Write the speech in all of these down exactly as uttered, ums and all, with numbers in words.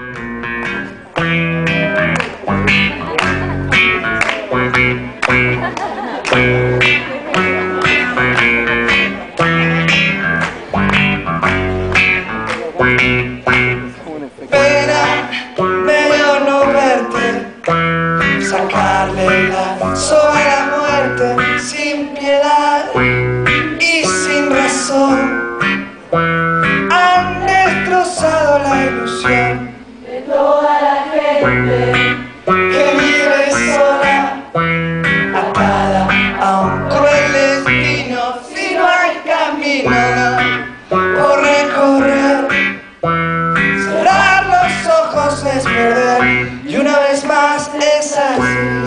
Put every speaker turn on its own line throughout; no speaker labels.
Pena, medio no verte, sacarle la soga a la muerte sin piedad y sin razón. Han destrozado la ilusión
de toda la gente
que vive sola, atada a un cruel destino. Si no hay camino por recorrer, cerrar los ojos es perder, y una vez más es así.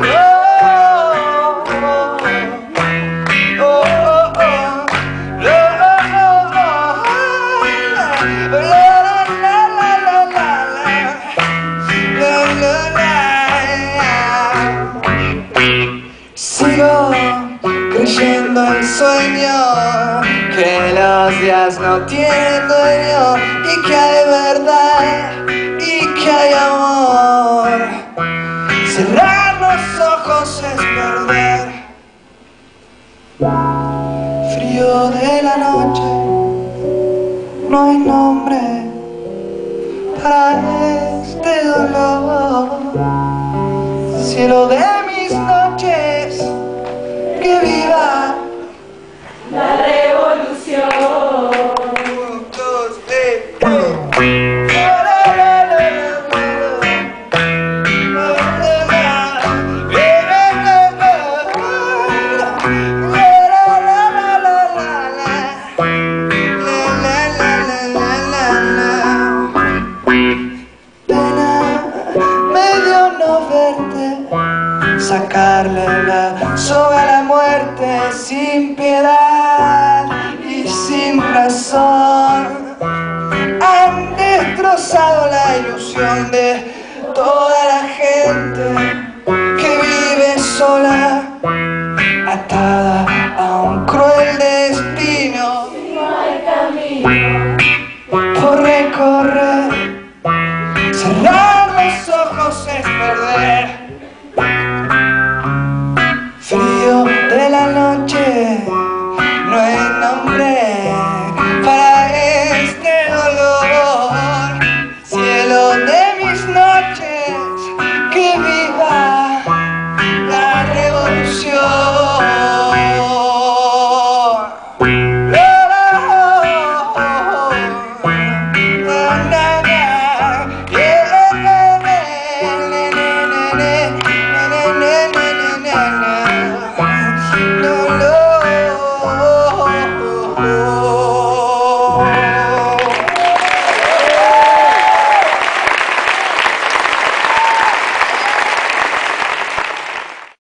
Oh, oh, oh, oh, oh, oh. Sigo creyendo en sueño, que los días no tienen dueño, y que hay verdad, y que hay amor. Cerrar los ojos es perder. Frío de la noche, no hay nombre para este dolor. Cielo de mis noches, que viva
la revolución.
Un, dos, tres, sacarle la soga a la muerte sin piedad y sin razón. Han destrozado la ilusión de toda la gente que vive sola, atada a un cruel destino.
No hay camino
por recorrer, cerrar los ojos es perder.